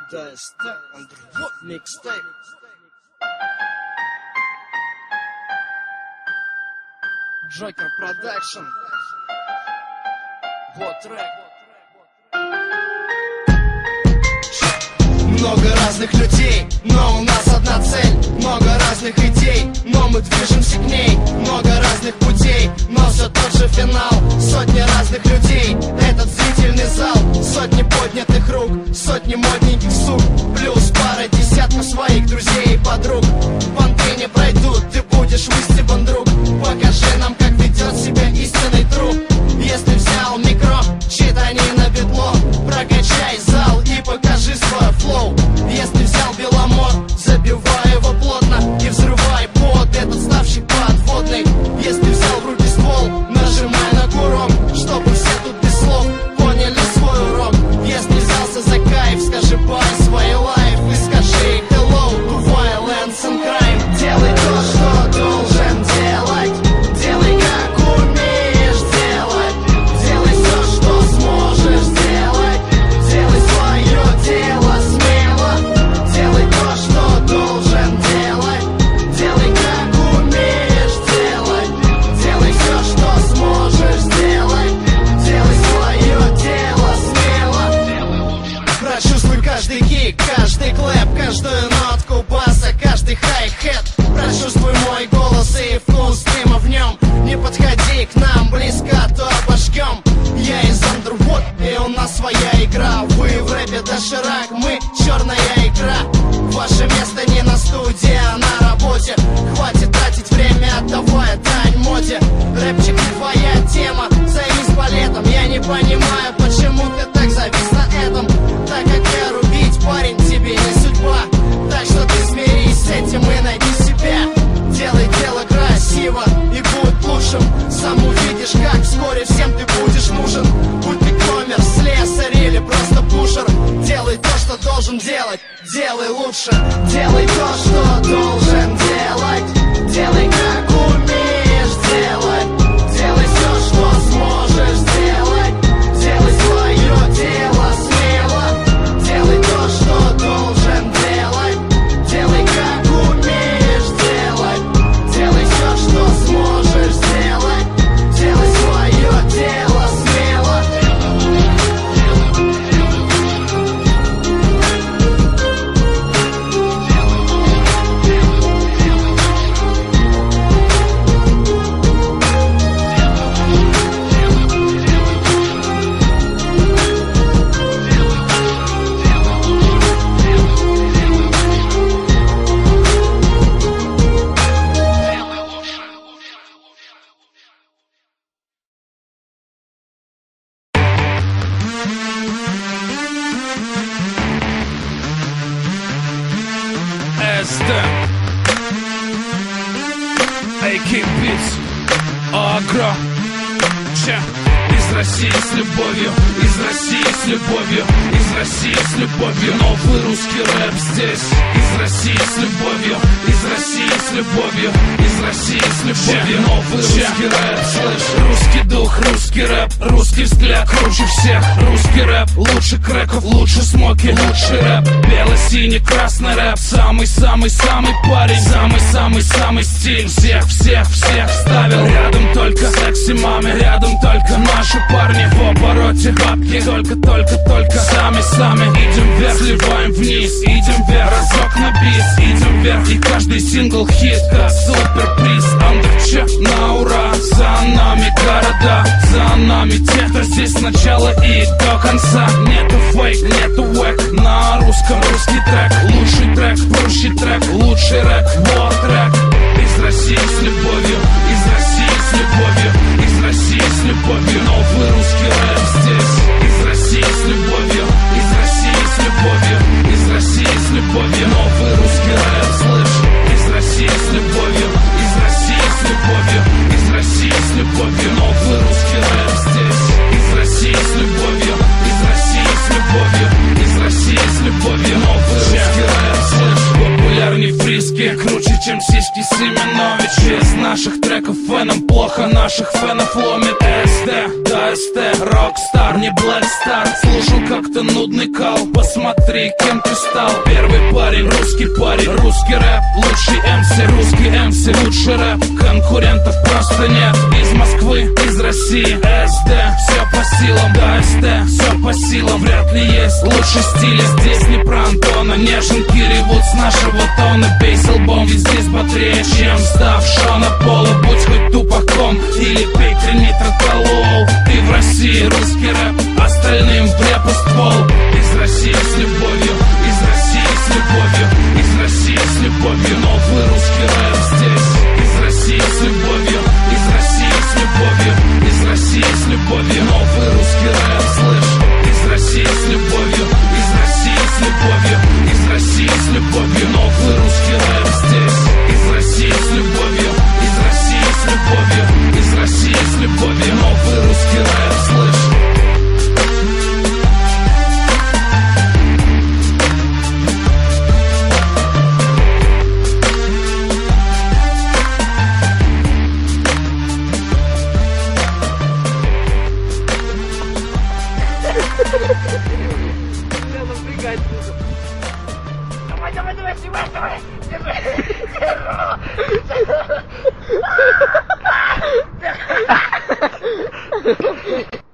ДСТ, Андервуд, микстейп. Джокер Продакшн. Вот трек. Много разных людей, но у нас одна цель. Много разных идей, но мы движемся к ней. Много разных путей, но все тот же финал. Сотни разных людей, этот зрительный зал. Сотни поднятых рук, сотни модненьких сук. Плюс пара десятков своих друзей и подруг. Понты не пройдут, ты будешь выстебан, друг. Покажи нам, как ведет себя истинный друг. Если взял микро, читани на бедло. Прокачай зал и покажи свой флоу. Если взял беломор, забивай его плотно и взрывай под этот ставший подводный. Если взял в руки ствол, нажимай на курок, чтобы все тут без слов поняли свой урок. Если взялся за кайф, скажи бай свой лайф и скажи hello to violence and crime. Делай то, что должен делать. Делай, как умеешь делать. Делай все, что сможешь сделать. Делай свое дело смело. Делай то, что должен делать. Делай, как умеешь делать. Делай все, что сможешь сделать. Делай свое дело смело. Прочувствуй каждый кик, каждый клэп, каждую нотку баса, каждый хай-хет. Прочувствуй мой голос и вкус дыма в нем. Не подходи к нам близко, то обожгем. Я из Андервуд, и у нас своя игра. Вы в рэпе доширак, мы черная икра. Ваше место не на студии, а на работе. Хватит тратить время, отдавая дань моде. Рэпчик не твоя тема, займись балетом. Я не понимаю, почему ты так завис на этом. Так как я рубить, парень, тебе не судьба. Так что ты смирись с этим и найди себя. Делай дело красиво и будь лучшим. Сам увидишь, как вскоре всем ты будешь нужен. Будь ты коммер, слесарь или просто пушер. Делай то, что должен делать, делай лучше. Делай то, что должен делать. Делай, как умеешь делать. Делай все, что сможешь сделать. Делай свое дело смело. Делай то, что должен делать. Делай, как умеешь делать. Делай все, что сможешь сделать. Делай свое дело смело. Агро. Из России с любовью, из России с любовью, из России с любовью. Новый русский рэп здесь. Из России с любовью, из России с любовью, из России с любовью. Новый русский рэп, слышь. Русский дух, русский рэп, русский взгляд круче всех. Русский рэп, лучше крэков, лучше смоки, лучший рэп. Бело-синий, красный рэп, самый-самый-самый парень. Самый-самый-самый стиль, всех ставил. Рядом только секси-маме, рядом только наши парни. В обороте бабки, только сами идем вверх, сливаем вниз, идем вверх. Разок на бис, идем вверх. И каждый сингл хит, как суперприз. Андерче на ура, за нами города, за нами те, кто здесь с начала и до конца. Нету фейк, нету вэк, на русском русский трек. Лучший трек, прущий трек, лучший рэп, вот трек. Из России с любовью, из России с любовью, из России с любовью. Новый русский рэп здесь. Из России с любовью, из России с любовью, из России с любовью. Новый русский рэп, слышь. Из России с любовью, из России с любовью, из России с любовью. Новый русский рэп здесь. Из России с любовью, из России с любовью, из России с любовью. Новый русский рэп, слышь. Популярней фриски, круче, чем сиськи Семенович. Из наших треков фенам плохо, наших фенов ломит. СД, да ДСТ, Рокстар, не Блэкстар. Слушал как-то нудный кал, посмотри, кем ты стал. Первый парень, русский рэп, лучший МС, русский МС, лучший рэп. Конкурентов просто нет. Из Москвы, из России, СД, все по силам, ДСТ, все по силам. Вряд ли есть лучший стиль, здесь не про Антона. Неженки ревут с нашего тона. Бейс албом, ведь здесь бодрее, чем став Шона Пола. Будь хоть тупаком или пей тринитротолол. Ты в России, русский рэп, остальным в репу ствол. Из России с любовью, из России с любовью, из России с любовью. Новый русский рэп здесь. Из России с любовью, из России с любовью, из России с любовью. Новый русский рэп, слышь. Из России с любовью, из России с любовью, из России с любовью. Новый русский рэп здесь. Из России с любовью, из России с любовью, из России с любовью. Новый русский рэп, слышь. Давай, давай, давай,